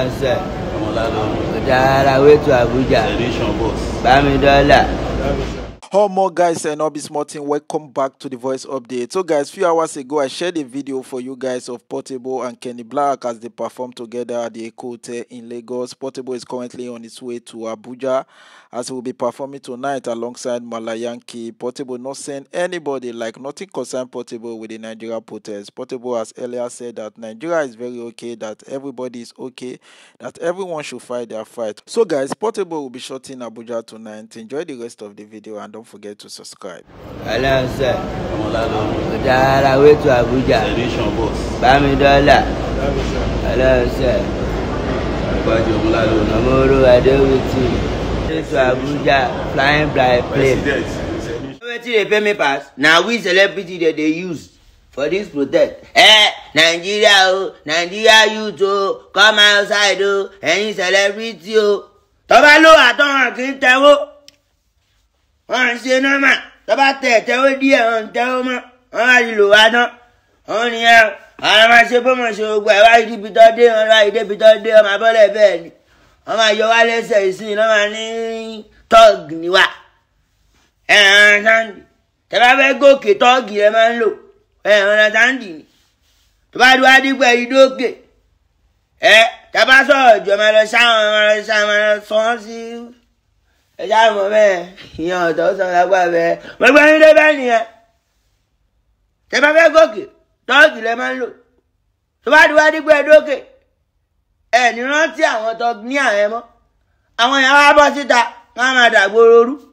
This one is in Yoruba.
Hello, sir. Odara way to Abuja. Bamidola. How more guys and Obi Smartin, welcome back to the voice update. So guys, few hours ago I shared a video for you guys of Portable and Kenny Black as they perform together at the Eco Hotel in Lagos. Portable is currently on its way to Abuja as he will be performing tonight alongside Malayanki. Portable not send anybody, like nothing concern Portable with the Nigeria protest. Portable has earlier said that Nigeria is very okay, that everybody is okay, that everyone should fight their fight. So guys, Portable will be shot in Abuja tonight. Enjoy the rest of the video and don't forget to subscribe. Hello, sir. Odara way to Abuja. Bamidola. Hello, sir. Amoro, I deal with you. To Abuja, flying by plane. Wetin dey pay me pass? Now we celebrity that they use for this protest. Nigeria, Nigeria youth, come outside, any celebrity, Tọ́ba ló àtọ́hàn kì í tẹ́wọ́. Wọ́n ń ṣe nọ́mà. Tọ́ba tẹ́wọ́ díẹ̀ wọ́n ń tẹ́wọ́ mọ́. Wọ́n wá lò wá tán. Wọ́n ní ẹ̀ àwọn máa ṣe bọ́mọ̀ ṣe gbogbo ẹ̀ wá ibi tó dé wọn wá ibi tó dé ọmọ abọ́lẹ̀ bẹ́ẹ̀ ni. Wọ́n máa yọ wá lẹ́sẹ̀ ìsìn náà máa ní tọ́ọ̀gì níwá. Sáńdì. Tẹ́bá fẹ́ gòkè tọ́ọ̀gì rẹ máa ń lò. Sáńdì ni. Tó bá dúró dípẹ́ ìdókè. Tẹ́bá sọ̀rọ̀ jọ máa lọ sáwọn sọ́n sí. Ẹja mọ̀ bẹ́ẹ̀. Ìyẹn ọ̀tọ̀ sọ lágbà bẹ́ẹ̀. Mo gbọ́ yín débẹ̀ nìyẹn. Tẹ́bá fẹ́ gòkè tọ́ọ̀gì rẹ máa ń lò. Tó bá dúró dípẹ́ ìdókè. Ní rántí àwọn tó ní ààrẹ mọ́ àwọn èèyàn wá bọ́ síta wọ́n á máa dàgbòrò rú